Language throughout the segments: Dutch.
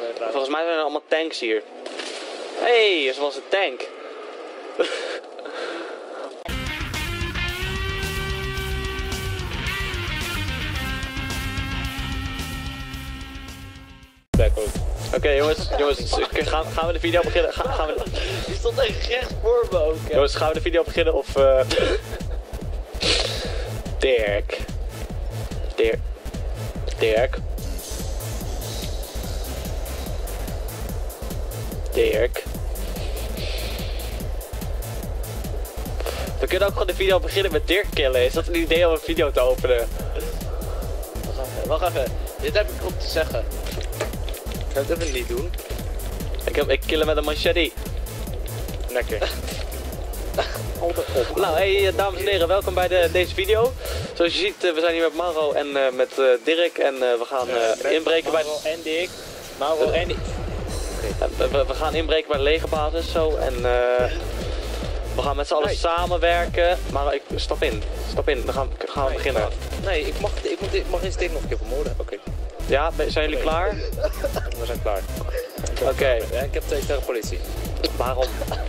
Volgens mij zijn er allemaal tanks hier. Hé, er was een tank. Oké, jongens, gaan we de video beginnen? Gaan we... Die stond echt recht voor me ook. Jongens, gaan we de video beginnen of... Dirk. We kunnen ook gewoon de video beginnen met Dirk killen. Is dat een idee om een video te openen? Wacht even. Dit heb ik op te zeggen. Ik ga het even niet doen. Ik kill hem met een machete. Lekker. Nou, hey dames en heren, welkom bij deze video. Zoals je ziet, we zijn hier met Mauro en met Dirk en we gaan inbreken bij... Mauro en Dirk. Mauro en Dirk. We gaan inbreken bij de legerbasis zo en we gaan met z'n allen samenwerken. Maar stap in, dan gaan we beginnen. Nee, ik mag eens Dirk nog een keer vermoorden. Oké. Ja, zijn jullie klaar? We zijn klaar. Oké. Ja, ik heb tegen de politie. Waarom?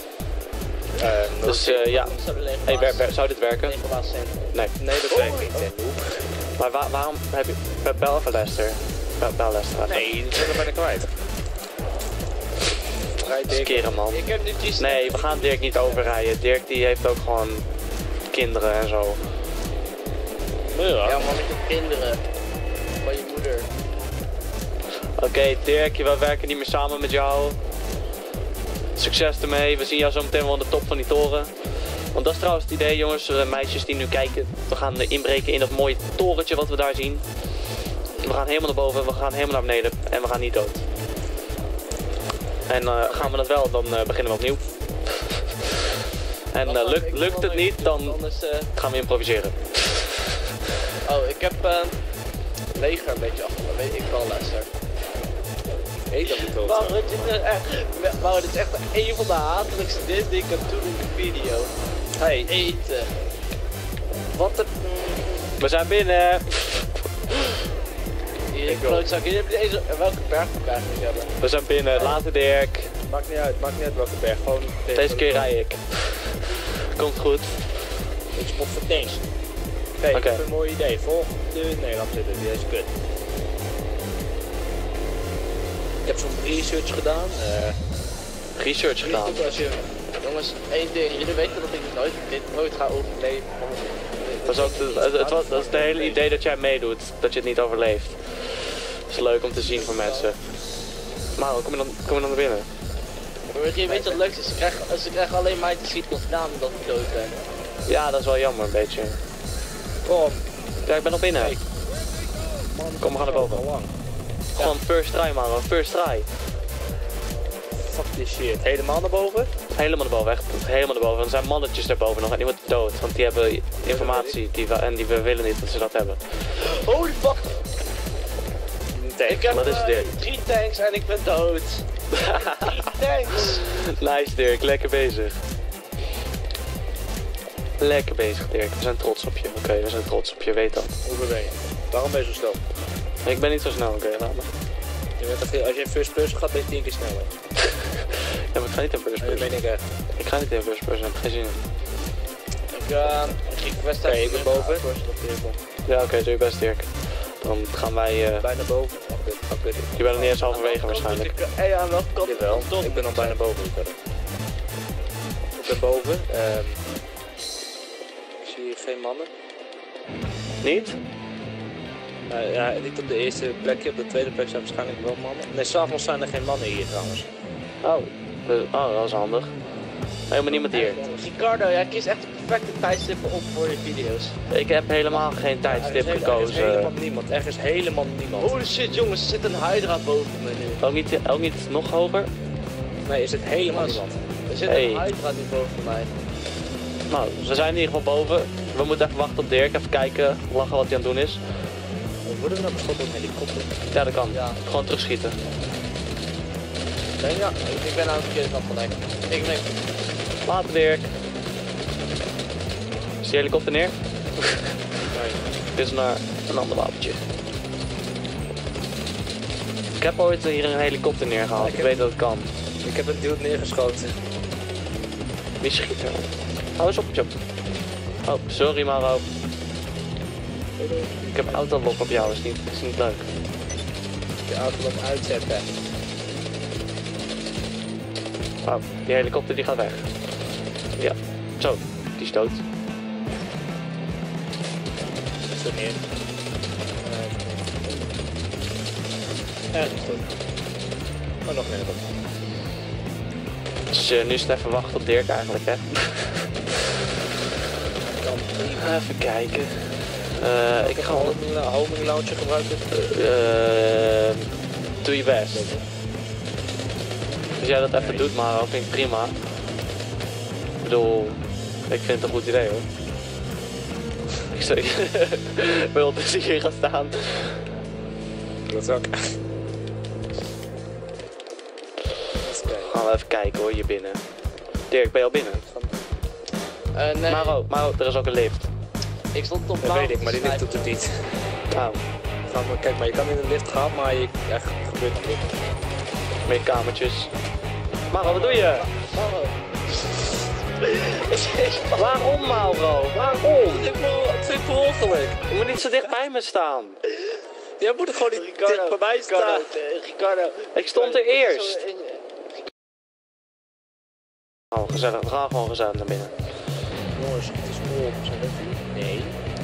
Dus ja, hey, zou dit werken? Nee. Nee, dat werkt niet. Maar waarom heb je... Bel even Lester. Bel Lester even. Nee, die zijn er bijna kwijt. Skeren man. Ik heb nu die... Nee, we gaan Dirk niet overrijden. Dirk die heeft ook gewoon kinderen en zo. Ja man, ik heb kinderen. Van je moeder. Oké, Dirk, we werken niet meer samen met jou. Succes ermee, we zien jou zo meteen wel aan de top van die toren. Want dat is trouwens het idee, jongens, meisjes die nu kijken. We gaan inbreken in dat mooie torentje wat we daar zien. We gaan helemaal naar boven, we gaan helemaal naar beneden en we gaan niet dood. En gaan we dat wel, dan beginnen we opnieuw. En lukt het niet, dan gaan we improviseren. Oh, ik heb leger een beetje achter me, weet ik wel, Lester. Eet dat niet over. Maar dit is echt een van de hatelijkste dingen die ik kan doen in de video. Hey, eten. Wat een... We zijn binnen. Hier, klootzak. Hier heb je deze... Welke berg moet ik eigenlijk hebben? We zijn binnen, later Dirk. Maakt niet uit welke berg. Gewoon... Deze keer rij ik. Komt goed. Ik spot voor tanks. Oké, ik heb een mooi idee. Volg de Nederland zitten, die is kut. Ik heb zo'n research gedaan. Jongens, één ding. Jullie weten dat ik dit nooit ga overleven. Dat is ook dat is het hele idee dat jij meedoet, dat je het niet overleeft. Dat is leuk om te zien voor mensen. Maar kom je dan naar binnen? Weet je wat het leukste is? Ze krijgen alleen mij te zien of naam dat ik dood ben. Ja, dat is wel jammer een beetje. Kom. Ja, ik ben al binnen. Hey. Kom, we gaan naar boven. Gewoon first try man, first try. Fuck this shit. Helemaal naar boven? Helemaal naar boven, echt helemaal naar boven. Er zijn mannetjes daarboven nog en die moeten dood. Want die hebben informatie die we willen niet dat ze dat hebben. Holy fuck! Ik heb wat is dit? 3 tanks en ik ben dood. 3 tanks! Nice Dirk, lekker bezig. Lekker bezig Dirk, we zijn trots op je. Oké, we zijn trots op je, weet dat. Hoe ben je? Waarom ben je zo snel? Ik ben niet zo snel, oké, laat me. Als je in first person gaat, ben je 10 keer sneller. Ja, maar ik ga niet in first person. Dat meen ik echt. Ik ga niet in first person, ik heb geen zin in. Oké, ik ben boven. Ja, oké, doe je best Dirk. Dan gaan wij... Bijna boven. Je bent er niet eens halverwege waarschijnlijk. Ja, aan welke kant? Jawel, ik ben al bijna boven. Ik ben boven. Ik zie hier geen mannen. Niet? Ja, niet op de eerste plekje, op de tweede plek zijn waarschijnlijk wel mannen. Nee, s'avonds zijn er geen mannen hier trouwens. Oh, dat is handig. Helemaal niemand hier. Ricardo, jij kiest echt de perfecte tijdstippen op voor je video's. Ik heb helemaal geen tijdstip gekozen. Er is helemaal niemand, er is helemaal niemand. Holy shit jongens, er zit een hydra boven me nu. Ook niet nog hoger? Nee, er zit helemaal niemand. Er zit een hydra nu boven mij. Nou, we zijn in ieder geval boven. We moeten even wachten op Dirk, even kijken, lachen wat hij aan het doen is. Worden we nou bestopt door een helikopter? Ja, dat kan. Ja. Gewoon terugschieten. Nee, ja, ik ben aan het verkeerde kant van de Ik denk... Later Dirk. Is die helikopter neer? Nee. Dit is naar een ander wapentje. Ik heb ooit hier een helikopter neergehaald. Ik weet dat het kan. Ik heb een dude neergeschoten. Wie schiet er? Hou eens op, Job. Oh, sorry Maro. Ik heb autolok op jou, is niet leuk. Je autolok uitzetten. Oh, die helikopter die gaat weg. Ja, zo, die is dood. Zo neer. Ergens goed. Oh, nog meer. Dus nu is het even wachten op Dirk eigenlijk, hè? Even kijken. Ik ga homing launcher gebruiken. Doe je best. Als jij dat even doet, maar vind ik prima. Ik bedoel, ik vind het een goed idee hoor. Ik wil dus hier gaan staan. Dat ook. Gaan we even kijken hoor, hier binnen. Dirk, ben je al binnen? Nee. Maro, er is ook een lift. Ik stond op Dat weet ik, maar die lift doet het niet. Oh, Kijk, maar je kan in de lift gaan, maar je gebeurt nog niet. meer kamertjes. Maro, wat doe je? Maro. Waarom Mauro? Waarom? Het is per ongeluk. Je moet niet zo dicht bij me staan. Jij moet er gewoon niet dicht bij mij staan. Ricardo. Ik stond er eerst. Oh, gezellig. We gaan gewoon gezellig naar binnen. Jongens, het is op. Zijn dat die? Nee.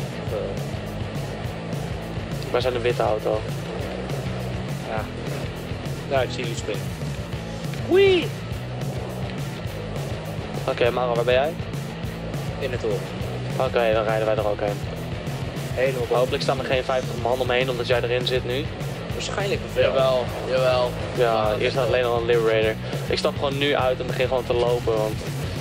Waar zijn de witte auto? Ja. Nou, ik zie jullie springen. Wee! Oké, Maro, waar ben jij? In het oor. Oké, dan rijden wij er ook heen. Helemaal boven. Hopelijk staan er geen 50 man omheen, omdat jij erin zit nu. Waarschijnlijk wel. Jawel. Ja, hier staat alleen al een Liberator. Ik stap gewoon nu uit en begin gewoon te lopen, want...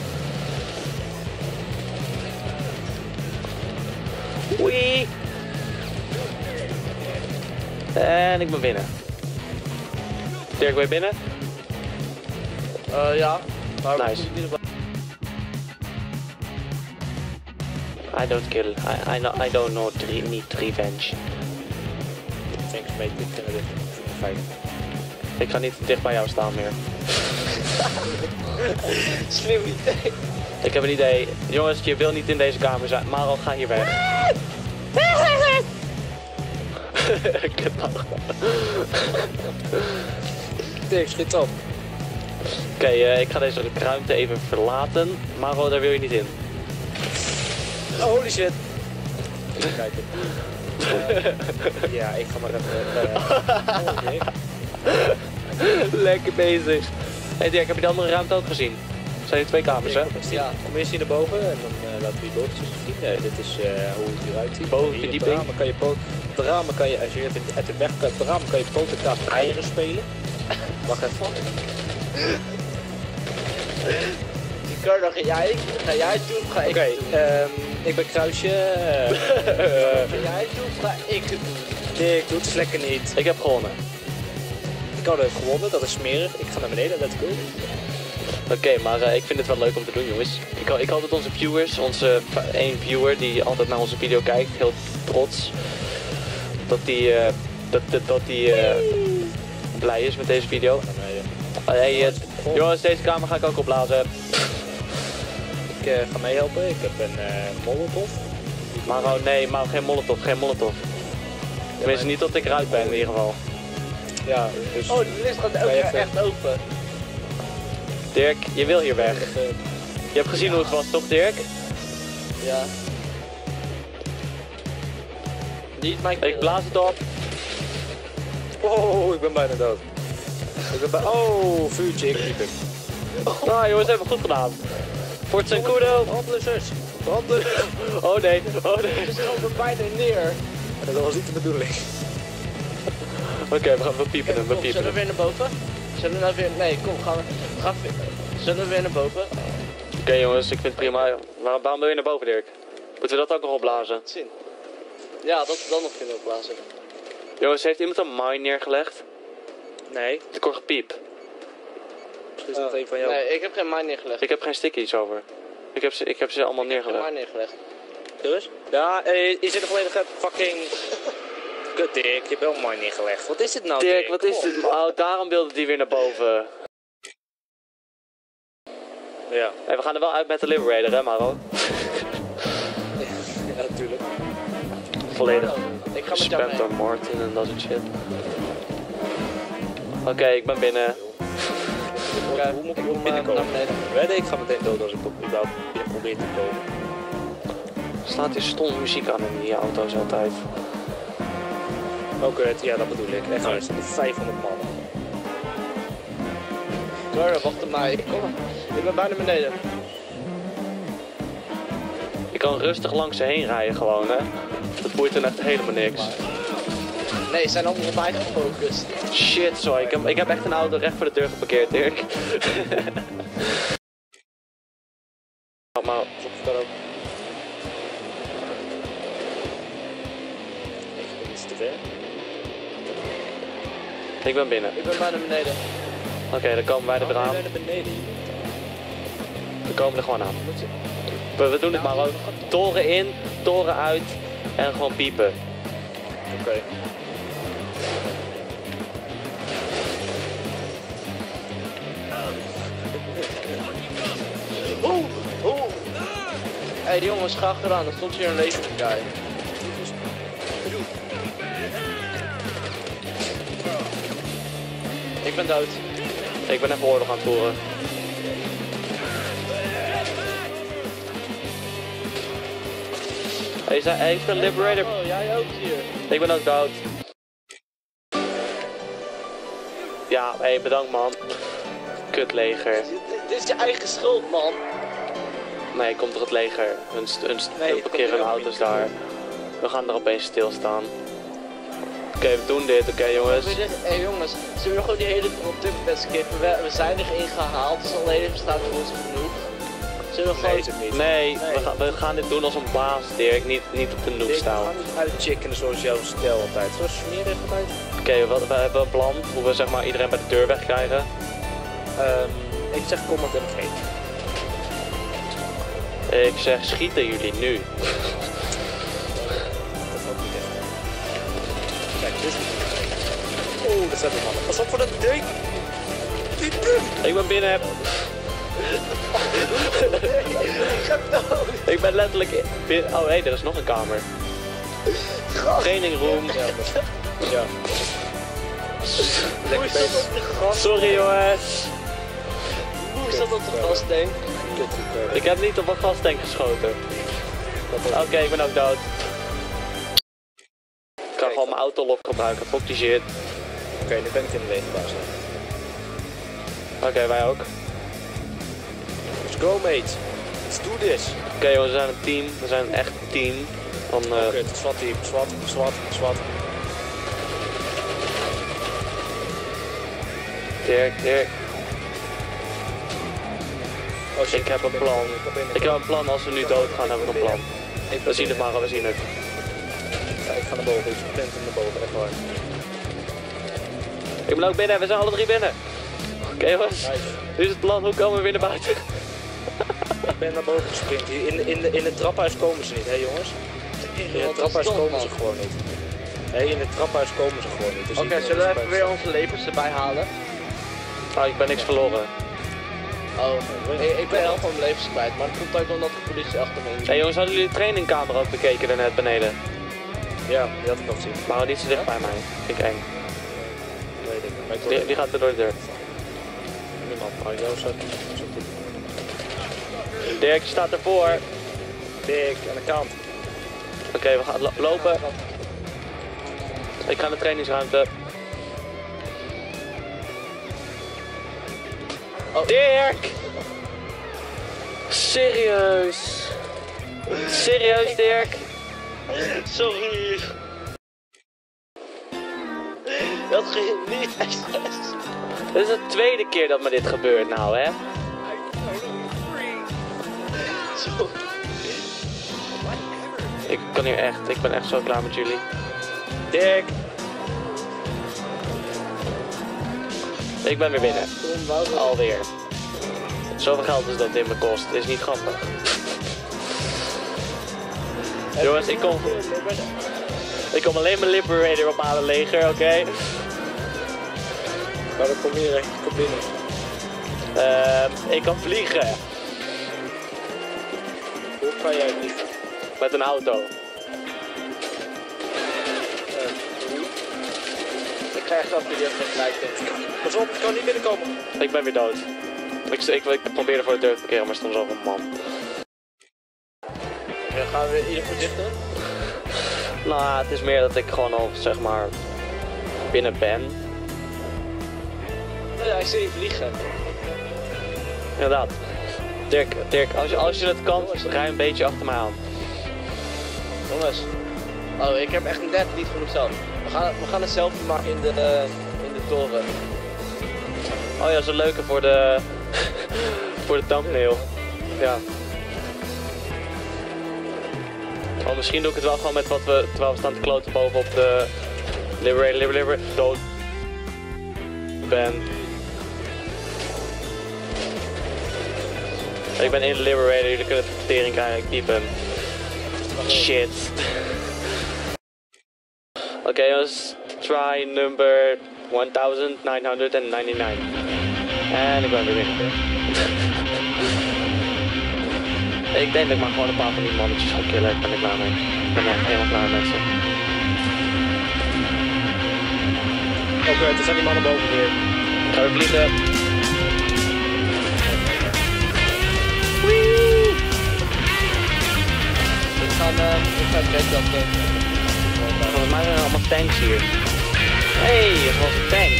Wee! En ik ben binnen. Dirk, ben je binnen? Ja. Maar Nice. I don't kill. I don't know need revenge. Thanks mate, ik vind het super fijn. Ik ga niet dicht bij jou staan meer. Slim idee. Ik heb een idee. Jongens, je wil niet in deze kamer zijn. Maro, ga hier weg. Kut nou. Dirk, schiet op. Oké, ik ga deze ruimte even verlaten. Maro, daar wil je niet in. Holy shit. Even kijken. Ja, ik ga maar even... Lekker bezig. Hey Dirk, heb je de andere ruimte ook gezien? Zijn hier 2 kamers, hè? Ja, kom eerst hier naar boven en dan laten we die boven zien. Dit is hoe het eruit ziet. Bovenverdieping. Op de ramen kan je, als je uit de weg kan, op de ramen kan je poten eieren spelen. Wacht even. Ricardo, ga jij het doen? Ga ik het doen? Ik ben Kruisje. Ga jij het doen? Ga ik het doen? Dirk, doe het lekker niet. Ik heb gewonnen. Ricardo heeft gewonnen, dat is smerig. Ik ga naar beneden, let's go. Oké, maar ik vind het wel leuk om te doen, jongens. Ik hoop dat onze viewers, onze 1 viewer die altijd naar onze video kijkt, heel trots, dat die blij is met deze video. Hey, jongens, deze kamer ga ik ook opblazen. Ik ga meehelpen, ik heb een molotov. Maar nee, maar geen molotov. Tenminste, niet tot ik eruit ben in ieder geval. Ja, dus... Oh, de list gaat ook echt open. Dirk, je wil hier weg. Je hebt gezien hoe het was, toch Dirk? Ja. Niet mijn Ik blaas het op. Oh, ik ben bijna dood. Oh, vuurtje, ik liep hem. Nou jongens, hebben we goed gedaan. Fort Zancudo. Brandblussers. Brandblussers. Oh nee. is gewoon bijna neer. Dat was niet de bedoeling. Oké, we piepen hem, Zullen we weer naar boven? Zullen we nou weer... Nee, kom, zullen we weer naar boven? Oké, jongens, ik vind het prima. Waarom wil je naar boven, Dirk? Moeten we dat ook nog opblazen? Zin. Ja, dat we dan nog kunnen opblazen. Jongens, heeft iemand een mine neergelegd? Nee. Ik hoor gepiep. Is dat een van jou? Nee, ik heb geen mine neergelegd. Ik heb geen stickies over. Ik heb ze allemaal Ik heb neergelegd. geen mine neergelegd. Dus? Ja, je zit nog alleen nog fucking... Kut Dirk, je hebt wel mooi neergelegd. Wat is dit nou Dirk, wat is dit? Oh, daarom wilde die weer naar boven. Ja. Hey, we gaan er wel uit met de Liberator, hè Maro? Ja, natuurlijk. Volledig. Ik ga met jou Spammed door Martin en dat soort shit. Oké, ik ben binnen. Hoe moet ik binnenkomen? Ik ga meteen dood als ik überhaupt binnen probeer te komen. Slaat die stomme muziek aan in die auto's altijd. Oké, ja dat bedoel ik. Echt, er staan 500 man. Clara, wacht op mij. Ik ben bijna beneden. Je kan rustig langs ze heen rijden gewoon, hè. Dat boeit dan echt helemaal niks. Nee, ze zijn allemaal op mij gefocust. Shit, sorry. Ik heb echt een auto recht voor de deur geparkeerd, Dirk. Maar Op kan ook. Ik ben iets te ver. ik ben binnen. Ik ben bijna beneden. Oké, dan komen wij er weer aan. naar beneden. We komen er gewoon aan. We doen het maar ook. Toren in, toren uit en gewoon piepen. Oké. Hé, die jongens, ga achteraan. Er stond hier een leger guy. Ik ben dood. Ik ben even oorlog aan het voeren. Hij is een Liberator. Oh, jij ook hier. Ik ben ook dood. Ja, hey, bedankt man. Kut leger. Dit is je eigen schuld, man. Nee, komt toch het leger. Hun Nee, het parkeren komt hun er ook auto's niet. daar. We gaan er opeens stilstaan. Oké, we doen dit. Oké, jongens. Hé jongens, zullen we gewoon die hele tip skippen? We zijn erin gehaald, dus alleen even staat voor ons genoeg. Zullen we Nee, gewoon... is het niet. Nee, we gaan dit doen als een baas, Dirk. Niet op de noob Ik staan. ga niet uitchicken zoals jouw stijl altijd. Zo smerig altijd. Oké, we hebben een plan hoe we zeg maar iedereen bij de deur wegkrijgen. Ik zeg kom met hem heen. Ik zeg schieten jullie nu. Dat valt niet echt. Kijk, dus. Oh, daar staat een man. Pas op voor dat ding. Ik ben binnen. Ik ben letterlijk binnen. Oh hé, er is nog een kamer. Training room. Ja, ja. Hoe is dat op de gas? Sorry jongens. Hoe is dat op de gastank? Ik heb niet op een gastank geschoten. Oké, ik ben ook dood. Ik kan gewoon mijn autolok gebruiken, fuck die shit. Oké, nu ben ik in de legerbaas. Oké, wij ook. Let's go, mate. Let's do this. Oké jongens, we zijn een team. We zijn echt een team. Van, Oké, het is SWAT team. SWAT. Dirk. Oh shit, Ik heb een plan. Ik heb een plan, als we nu doodgaan heb ik een plan. We zien het maar, we zien het. Ja, ik ga naar boven, ik plant hem naar boven, echt waar. Ik ben ook binnen, we zijn alle drie binnen. Oké jongens, Nice. dit is het plan, hoe komen we weer naar buiten? Ik ben naar boven gesprint. Hier in het traphuis komen ze niet, hè jongens? In het traphuis komen ze gewoon niet. Nee, in het traphuis komen ze gewoon niet. Dus Oké, zullen we even weer onze levens erbij halen? Nou, ik ben niks verloren. Oh, ik ben heel van mijn levens kwijt, maar dat komt ook omdat de politie achter me in. Hey jongens, hadden jullie de trainingkamer ook bekeken daarnet beneden? Ja, die had ik nog gezien. Maar niet zo dicht bij mij, vind ik eng. Weet ik. Maar ik hoor Die gaat er door de deur. niemand. Maar jou zo goed. Dirk, je staat ervoor. Dik, aan de kant. Oké, we gaan lopen. Ik ga naar de trainingsruimte. Oh. Dirk! Serieus? Serieus, Dirk? Sorry. Dat ging niet expres. Dit is de tweede keer dat me dit gebeurt nou, hè? Sorry. Ik ben echt zo klaar met jullie. Dirk! Ik ben weer binnen. Alweer. Zoveel geld is dat dit me kost. Dit is niet grappig. Jongens, ik kom... Ik kom alleen mijn Liberator op aan het leger, oké? Maar dan kom hier, kom binnen. Ik kan vliegen. Hoe kan jij niet? Met een auto. Ik ga echt achter je gelijk. Pas op, ik kan niet binnenkomen. Ik ben weer dood. Ik probeerde voor de deur te parkeren, maar er stond zoveel man. Ja, gaan we ieder voor dicht doen? Nou, het is meer dat ik gewoon al, zeg maar, binnen ben. Oh ja, ik zie je vliegen. Inderdaad. Dirk, als je het kan, rij een beetje achter mij aan. Jongens. Oh, ik heb echt net niet genoeg zelf. We gaan een selfie maken in de toren. Oh ja, zo leuke voor de voor de thumbnail. Ja. Oh, misschien doe ik het wel gewoon met wat we, terwijl we staan te kloten bovenop de Liberator, dood ben. Ik ben in de Liberator, jullie kunnen de tering krijgen, ik diep hem. Shit. Oké jongens, try number 1999. En ik ben weer binnen. Ik denk dat ik maar gewoon een paar van die mannetjes ga killen, ik ben er klaar mee. Ik ben echt helemaal klaar met ze. Oké, er zijn die mannen boven weer. Gaan we vliegen. Ik ga direct dat Volgens mij zijn er allemaal tanks hier. Hey, er was een tank.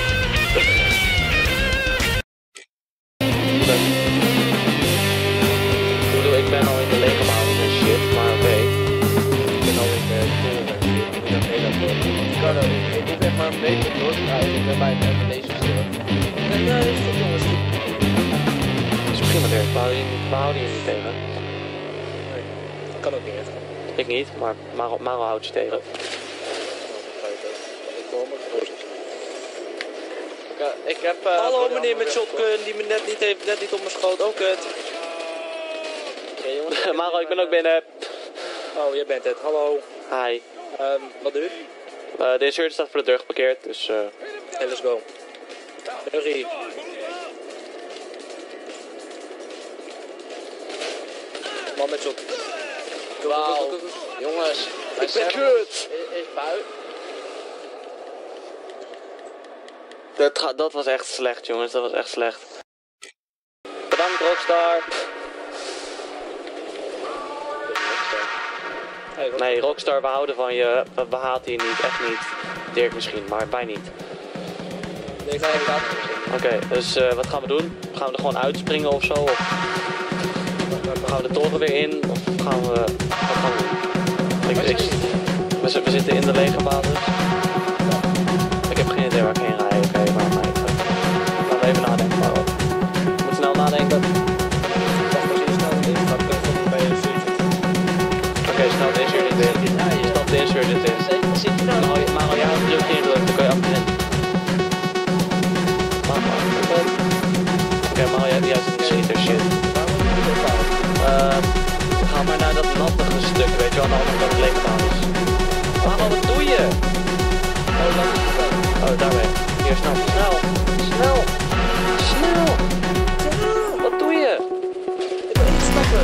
Ik ben al in de legerbasis en shit, maar oké. Ik ben al in de toren en shit. Ik dacht heel erg Ik kan ook. Ik moet echt maar een beetje doordraaien. Ik ben bij deze stil. Nee, dat is goed jongens. Dat is prima Dirk, we houden je niet tegen. Nee, dat kan ook niet echt. Ik niet, maar Maro houdt je tegen. Ik hoor me gerust. Ik heb... Hallo meneer met shotgun die me net niet op me schoot. Oh kut. Maro, ik ben ook binnen. Oh, jij bent het. Hallo. Hi. Wat doe je? De insurgent staat voor de deur geparkeerd, dus Hey, let's go. Hurry. Man met shot. Wauw. Jongens. Ik ben kut. Is buiten. Dat was echt slecht jongens, dat was echt slecht. Bedankt Rockstar. Nee, Rockstar, we houden van je. We haten je niet, echt niet. Dirk misschien, maar wij niet. Nee, ga even laten. Oké, dus wat gaan we doen? Gaan we er gewoon uitspringen of zo? Of gaan we de toren weer in? Of gaan we... Wat gaan we doen? We zitten in de legerbasis. Ik heb geen idee waar ik heen rij. Oké, maar laten we even nadenken. Maar ik moet snel nadenken. Oké, snel de insurgent in. Stap de insurgent in. Maar ja, druk ingedrukt, dan kan je achterin. Oké, maar jij zit in de schieter, shit. Ga maar naar dat nattige stuk, weet je wel, aan de andere kant van de legerbasis. Maro, wat doe je? Oh, daar ben je. Hier, snel. Wat doe je? Ik ben niet stappen.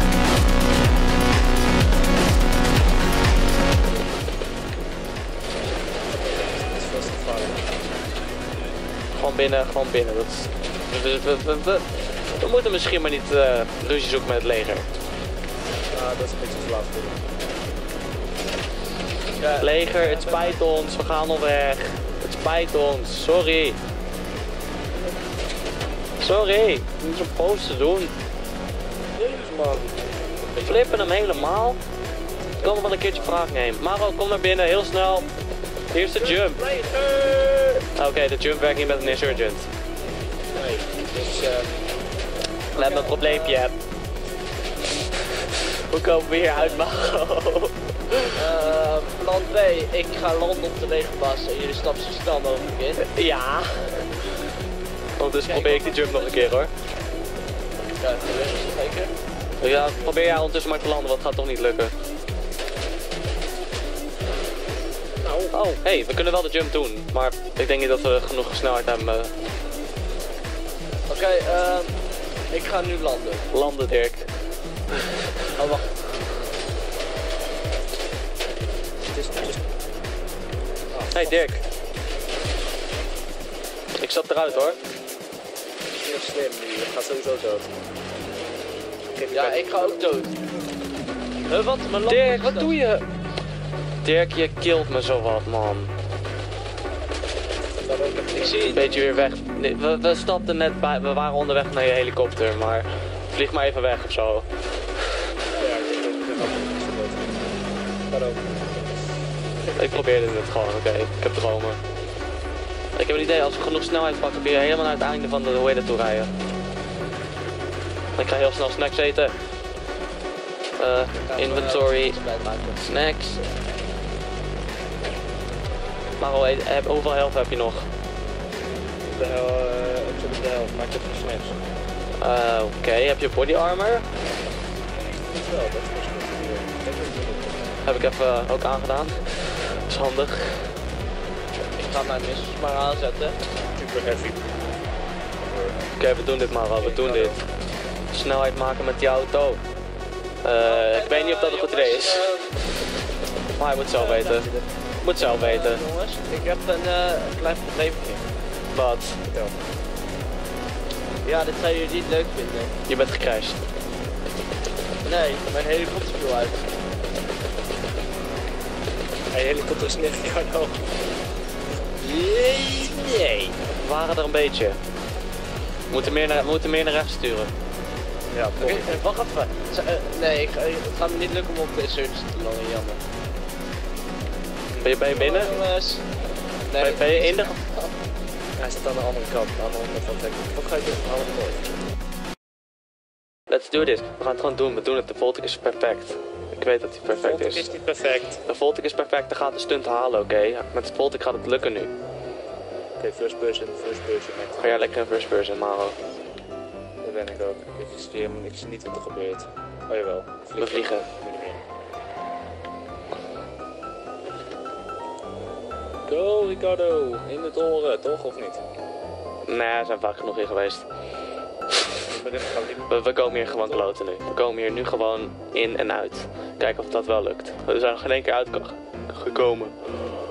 Gewoon binnen. We moeten misschien maar niet ruzie zoeken met het leger. Ja, dat is een beetje te laat voor Ja. Leger, het spijt ons, we gaan al weg. Het spijt ons, sorry. Sorry, niet zo'n post te doen. Jezus man. We flippen hem helemaal. Ik kan nog wel een keertje vraag nemen. Maro, kom naar binnen, heel snel. Hier is de jump. Oké, de jump werkt niet met een insurgent. Nee, dus We hebben een probleempje. Hoe komen we hier uit, Maro? Plan B. Ik ga landen op de legerbasis en jullie stappen zo snel mogelijk in. Ja. Ondertussen probeer ik die jump nog een keer hoor. Ja, zeker. Ja, probeer jij ondertussen maar te landen, want het gaat toch niet lukken. Oh, hey, we kunnen wel de jump doen, maar ik denk niet dat we genoeg snelheid hebben. Oké, ik ga nu landen. Landen, Dirk. Oh, wacht. Hey Dirk. Ik stap eruit hoor. Heel slim, die gaat sowieso dood. Ja, ik ga ook dood. Wat? Mijn lamp Dirk, is wat dood. doe je? Dirk, je killt me zo wat, man. Ik zie Een beetje weer weg. Nee, we stapten net bij, we waren onderweg naar je helikopter, maar vlieg maar even weg of zo. Ja, ik denk dat ik ga ook. Ik probeerde het gewoon, oké. Ik heb dromen. Ik heb een idee, als we genoeg snelheid pakken, kun je helemaal naar het einde van de hoe heet het toe rijden. Ik ga heel snel snacks eten. Inventory, snacks. Maar hoeveel helft heb je nog? Ik zit op de helft, maar ik heb geen snacks. Oké, heb je body armor? Wel, dat is goed. Heb ik even ook aangedaan. Dat is handig. Ik ga mijn missies maar aanzetten. Super heavy. Oké, we doen dit maar wel, we doen dit. Snelheid maken met die auto. Ik weet niet of dat een goed idee is. Maar je moet zelf weten. Moet zelf weten. Jongens, ik heb een klein probleempje. Wat? Vertel. Ja, dit zou jullie niet leuk vinden. Je bent gecrashed. Nee, mijn helikopter viel uit. Hey, helikopter is net jou nog. Nee. We waren er een beetje. We moeten meer naar rechts sturen. Ja, Oké, wacht even. Nee, het gaat me niet lukken om op de insurgents te landen, jammer. Ben je binnen? Jongens. Nee, Ben je in de... hij staat aan de andere kant, aan de andere kant. Wat ga je doen? Hou hem nooit. Let's do this. We gaan het gewoon doen. We doen het. De Voltic is perfect. Ik weet dat hij perfect Het is. is niet perfect. De Voltic is perfect. Dan gaat de stunt halen, oké? Met de Voltic gaat het lukken nu. Oké, first person. Ga jij lekker in first person, Maro? Dat ben ik ook. Ik zie niet wat er gebeurt. Oh jawel. We vliegen. Go Ricardo, in de toren, toch of niet? Nee, er zijn vaak genoeg in geweest. Ik ben even We komen hier gewoon kloten nu. We komen hier nu gewoon in en uit. Kijken of dat wel lukt. We zijn nog geen één keer uitgekomen.